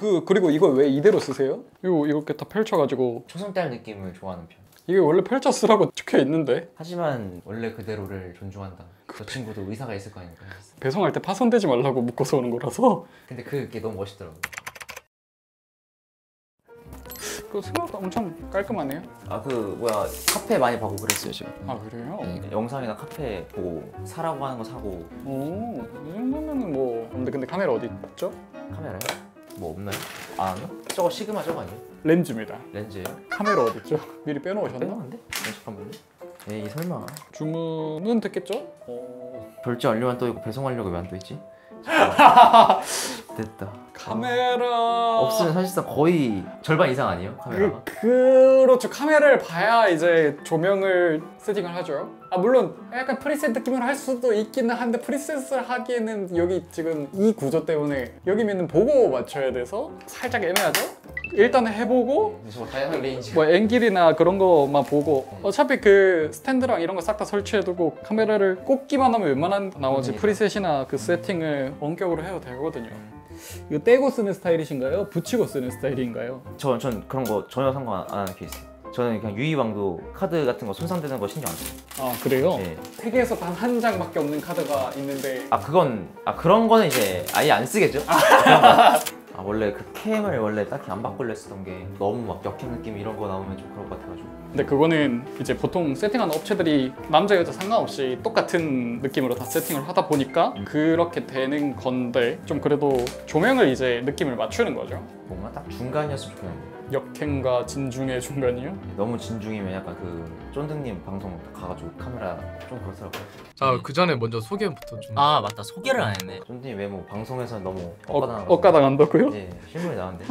그리고 이걸 왜 이대로 쓰세요? 이거 이렇게 다 펼쳐가지고 초승달 느낌을 좋아하는 편. 이게 원래 펼쳐 쓰라고 적혀 있는데 하지만 원래 그대로를 존중한다. 저 친구도 의사가 있을 거 아닙니까? 배송할 때 파손되지 말라고 묶어서 오는 거라서. 근데 그게 너무 멋있더라고. 그 생각보다 엄청 깔끔하네요. 아 그 뭐야 카페 많이 봐고 그랬어요 지금. 아 그래요? 네, 영상이나 카페 보고 사라고 하는 거 사고. 오, 이 정도면은 뭐. 근데 카메라 어디 있죠? 카메라요? 뭐 없나요? 안 하나? 저거 시그마 저거 아니에요? 렌즈입니다. 렌즈예요? 카메라 어디 있죠? 미리 빼놓으셨나? 빼놨는데? 잠깐만요. 에이 설마. 주문은 됐겠죠? 결제 완료만 떠 있고 배송하려고 왜 안 떠 있지? 됐다. 카메라 없으면 사실상 거의 절반 이상 아니에요? 카메라가? 그렇죠. 카메라를 봐야 이제 조명을 세팅을 하죠. 아 물론 약간 프리셋 느낌으로 할 수도 있기는 한데 프리셋을 하기에는 여기 지금 이 구조 때문에 여기면은 보고 맞춰야 돼서 살짝 애매하죠? 일단은 해보고 저 다양한 레인지. 뭐 앵길이나 그런 거만 보고 어차피 그 스탠드랑 이런 거 싹 다 설치해두고 카메라를 꽂기만 하면 웬만한 나머지 프리셋이나 그 세팅을 원격으로 해도 되거든요. 이거 떼고 쓰는 스타일이신가요? 붙이고 쓰는 스타일인가요? 전 그런 거 전혀 상관 안 하는 케이스. 저는 그냥 유희왕도 카드 같은 거 손상되는 거 신경 안 써요. 아 그래요? 네. 세계에서 단 한 장밖에 없는 카드가 있는데 그런 거는 이제 아예 안 쓰겠죠? 원래 그 캠을 원래 딱히 안 바꾸려 했었던 게 너무 막 역캠 느낌 이런 거 나오면 좀 그럴 것 같아가지고. 근데 그거는 이제 보통 세팅하는 업체들이 남자 여자 상관없이 똑같은 느낌으로 다 세팅을 하다 보니까 그렇게 되는 건데 좀 그래도 조명을 이제 느낌을 맞추는 거죠. 뭔가 딱 중간이었으면 좋겠는데 역행과 진중의 중간이요? 너무 진중이면 약간 그 쫀득님 방송 가가지고 카메라 좀 그렇더라고요. 자, 그 전에 먼저 소개부터 좀. 아 맞다, 소개를 안 했네. 쫀득님 외모 방송에서는 너무 엇가당하고. 엇가당한다고요? 네, 실물이 나왔는데.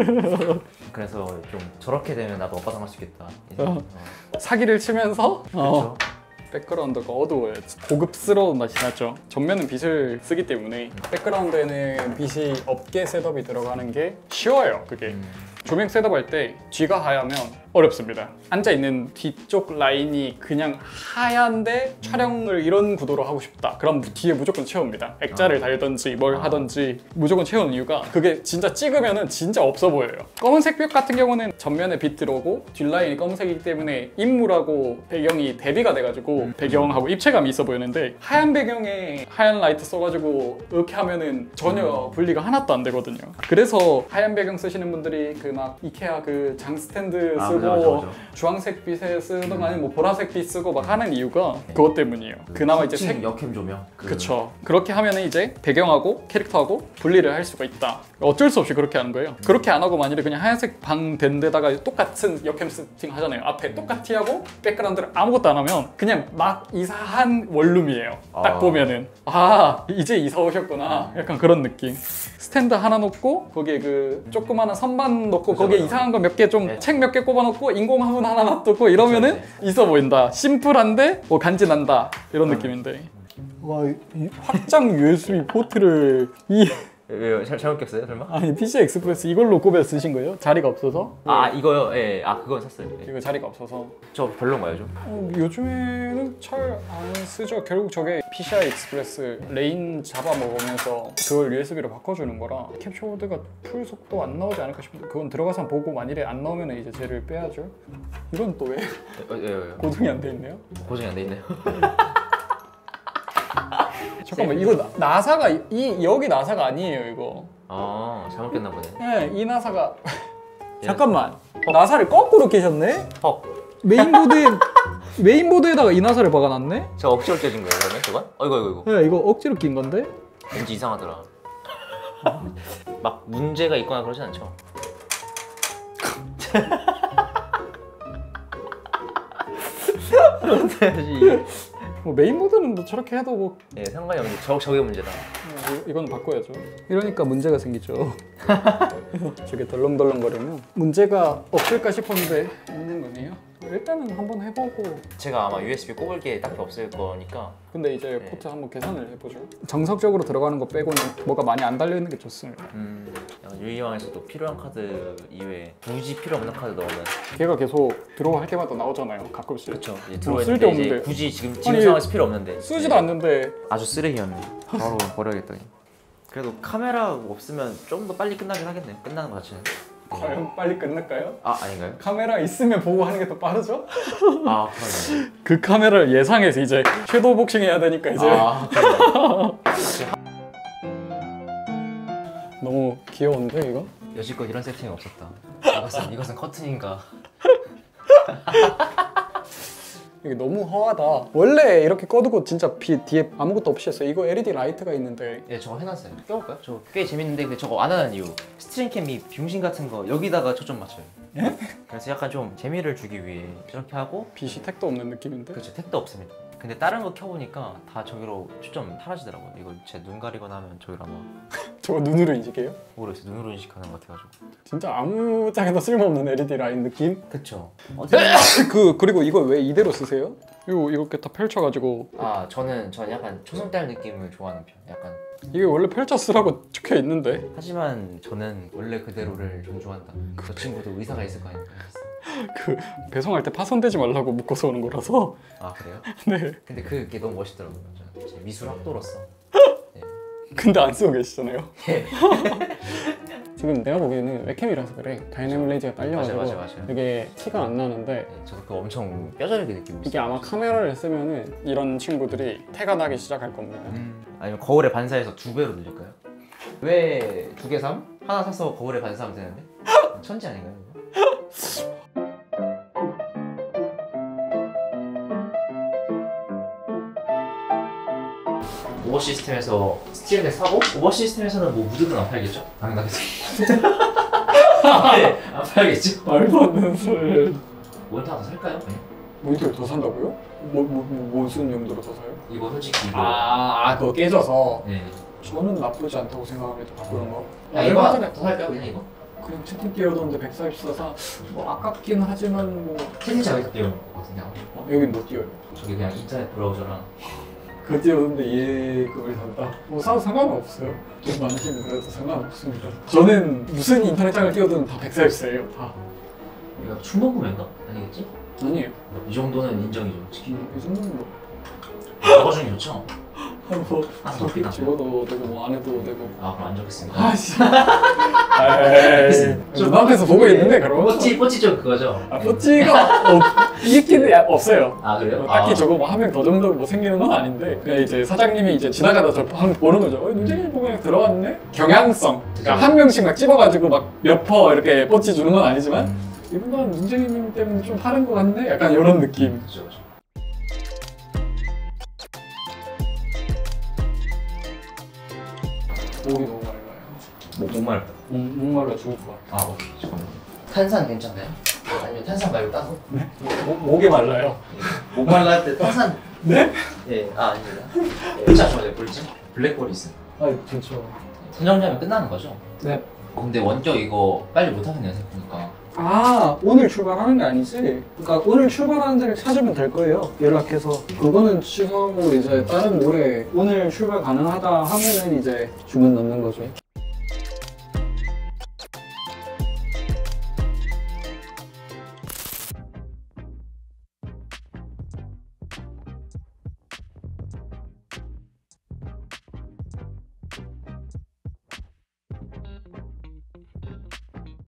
그래서 좀 저렇게 되면 나도 엇가당할 수 있겠다. 이제, 사기를 치면서 그렇죠. 백그라운드가 어두워요. 고급스러운 맛이 나죠. 전면은 빛을 쓰기 때문에 백그라운드에는 빛이 없게 셋업이 들어가는 게 쉬워요. 그게 조명 셋업할 때 뒤가 하얗면 어렵습니다. 앉아있는 뒤쪽 라인이 그냥 하얀데 촬영을 이런 구도로 하고 싶다. 그럼 뒤에 무조건 채웁니다. 액자를 달던지 뭘 하던지 무조건 채우는 이유가 그게 진짜 찍으면은 진짜 없어 보여요. 검은색 벽 같은 경우는 전면에 빛 들어오고 뒷라인이 검은색이기 때문에 인물하고 배경이 대비가 돼가지고 배경하고 입체감이 있어 보이는데 하얀 배경에 하얀 라이트 써가지고 이렇게 하면은 전혀 분리가 하나도 안 되거든요. 그래서 하얀 배경 쓰시는 분들이 그 막 이케아 그 장 스탠드 쓰고 주황색 빛에 쓰던 아니면 뭐 보라색 빛 쓰고 막 하는 이유가 그것 때문이에요. 그나마 이제 역캠 조명. 그쵸. 그렇게 하면은 이제 배경하고 캐릭터하고 분리를 할 수가 있다. 어쩔 수 없이 그렇게 하는 거예요. 그렇게 안 하고 만일에 그냥 하얀색 방 된 데다가 똑같은 역캠 세팅 하잖아요. 앞에 똑같이 하고 백그라운드를 아무것도 안 하면 그냥 막 이사한 원룸이에요. 딱 보면은 이제 이사 오셨구나. 약간 그런 느낌. 스탠드 하나 놓고 거기에 그 조그마한 선반 놓고 거기에 이상한 거 몇 개 좀 책 몇 개 꼽아 놓고 인공 화분 하나 놔두고 이러면은 있어 보인다. 심플한데 뭐 간지난다 이런 느낌인데. 와, 이 확장 USB 포트를 왜요? 잘못 꼈어요 설마? 아니 PCI 익스프레스 이걸로 꼽아 쓰신 거예요? 자리가 없어서? 이거요? 예. 그건 샀어요. 예. 이거 자리가 없어서. 저 별론가요 좀? 요즘에는 잘 안 쓰죠. 결국 저게 PCI 익스프레스 레인 잡아먹으면서 그걸 USB로 바꿔주는 거라 캡처보드가 풀 속도 안 나오지 않을까 싶은데 그건 들어가서 보고 만일에 안 나오면 이제 쟤를 빼야죠. 이건 또 왜? 고정이 안 돼 있네요? 고정이 안 돼 있네요. 잠깐만 이거 나사가 여기 나사가 아니에요 이거. 잘못 꼈나 보네. 네, 이 나사가 잠깐만 나사를 거꾸로 끼셨네? 메인보드에다가 이 나사를 박아놨네? 저 억지로 껴진 거예요 그러면 그건? 이거 네, 이거 억지로 낀 건데? 왠지 이상하더라. 막 문제가 있거나 그러진 않죠? 뭐 메인보드는 뭐 저렇게 해도 뭐 예, 상관이 없는데 저게 문제다. 이건 바꿔야죠. 이러니까 문제가 생기죠. 저게 덜렁덜렁거리면 문제가 없을까 싶었는데 있는 거네요. 일단은 한번 해보고. 제가 아마 USB 꼽을 게 딱히 없을 거니까. 근데 이제 포트 한번 계산을 해보죠. 정석적으로 들어가는 거 빼고는 뭐가 많이 안 달려있는 게 좋습니다. 약간 유희왕에서도 필요한 카드 이외에 굳이 필요 없는 카드 넣으면 걔가 계속 들어와 할 때마다 나오잖아요. 가끔씩. 그쵸. 쓸데없는데. 이제 굳이 지금 상황에서 필요 없는데 쓰지도 않는데 아주 쓰레기였네. 바로 버려야겠다. 그래도 카메라 없으면 좀 더 빨리 끝나긴 하겠네요. 끝나는 것 자체는. 과연 빨리 끝날까요? 아 아닌가요? 카메라 있으면 보고 하는 게 더 빠르죠? 아 그러네. 그 카메라를 예상해서 이제 섀도우 복싱 해야 되니까 이제 아 그러네. 너무 귀여운데 이거? 여지껏 이런 세팅이 없었다. 이것은 커튼인가? 이게 너무 허하다. 원래 이렇게 꺼두고 진짜 뒤에 아무것도 없이 했어요. 이거 LED 라이트가 있는데 예, 저거 해놨어요. 껴볼까요? 저거 꽤 재밌는데 근데 저거 안 하는 이유 스트링캠이 병신 같은 거 여기다가 초점 맞춰요. 예? 그래서 약간 좀 재미를 주기 위해 이렇게 하고 빛이 택도 없는 느낌인데? 그렇죠. 택도 없습니다. 근데 다른 거 켜보니까 다 저기로 초점 사라지더라고요. 이거 제 눈 가리거나 하면 저기로 아마 저거 눈으로 인식해요? 모르겠어요. 눈으로 인식하는 것 같아가지고. 진짜 아무 짝에도 쓸모없는 LED 라인 느낌? 그쵸. 그리고 이거 왜 이대로 쓰세요? 이거 이렇게 다 펼쳐가지고 저는 약간 초승달 느낌을 좋아하는 편. 약간. 이게 원래 펼쳐 쓰라고 적혀 있는데 하지만 저는 원래 그대로를 존중한다. 그 친구도 의사가 있을 거 아닙니까? 그 배송할 때 파손되지 말라고 묶어서 오는 거라서 아 그래요? 네. 근데 그게 너무 멋있더라고요. 저는 제 미술 학도로서. 근데 안 쓰고 계시잖아요. 예. 지금 내가 보기에는 웹캠이라서 그래. 다이내믹 레이즈가 딸려가지고 맞아요. 이게 티가 안 나는데 네, 저도 그거 엄청 뼈저리게 느끼고 있어요. 이게 아마 카메라를 쓰면은 이런 친구들이 태가 나기 시작할 겁니다. 아니면 거울에 반사해서 2배로 늘릴까요? 왜 2개 삼? 하나 사서 거울에 반사하면 되는데? 천지 아닌가요? 이거? 오버 시스템에서 스틸을 사고 오버 시스템에서는 뭐 무드는 안 팔겠죠? 당연하겠죠. 네, 안 팔겠죠? 말도 안 되는 소리를. 모니터 하나 더 살까요? 네. 모니터를 더 산다고요? 무슨 용도로 더 사요? 이거 솔직히 이거 그거 깨져서 네. 저는 나쁘지 않다고 생각합니다. 그런 거. 야 이거 하나 더 살까요? 그냥 이거? 그냥 채팅 띄워뒀는데 144사 뭐 아깝긴 하지만 뭐 채팅창 여기서 띄워놓을 것 같은데 여긴 못 띄워요. 저기 그냥 인터넷 브라우저랑 그거 띄웠는데 얘 그걸 산다? 뭐 사도 상관은 없어요. 돈 많으시면 그래도 상관없습니다. 저는 무슨 인터넷장을 띄워도 다 144예요. 다. 이거 충동 구매인가? 아니겠지? 아니에요. 이 정도는 인정이죠 솔직히. 이 정도는 뭐 저거 중에 좋죠? 뭐 더 저기 크다. 집어도 되고 뭐 안 해도 되고. 아 그럼 안 적겠습니다. 아씨. 좀 앞에서 보고 있는데 그럼. 뽀찌 좀 그거죠? 뽀찌가 있기는 없어요. 아 그래요? 딱히 저거 뭐 한 명 더 정도 뭐 생기는 건 아닌데 그냥 이제 사장님이 이제 지나가다 저 보는 거죠. 눈쟁이 보고 그냥 들어갔네? 경향성. 그러니까 한 명씩 막 집어가지고 막 몇 퍼 이렇게 뽀찌 주는 건 아니지만 이분은 눈쟁이님 때문에 좀 다른 것 같네? 약간 이런 느낌. 그죠. 목이 너무 말라요. 목말. 목말라 죽을 것 같아. 아 오케이 잠깐만. 탄산 괜찮나요? 아니면 탄산 말고 따로? 목이 말라요. 목말라 할 때 탄산. 네? 예, 아닙니다. 진짜 좋아요 볼지. 블랙홀이 있어요. 아 좋죠. 선정자면 끝나는 거죠? 네. 근데 원격 이거 빨리 못 하겠네요 생각해보니까. 아 오늘 출발하는 게 아니지? 그러니까 오늘 출발하는 데를 찾으면 될 거예요. 연락해서 그거는 취소하고 이제 다른 노래 오늘 출발 가능하다 하면은 이제 주문 넣는 거죠.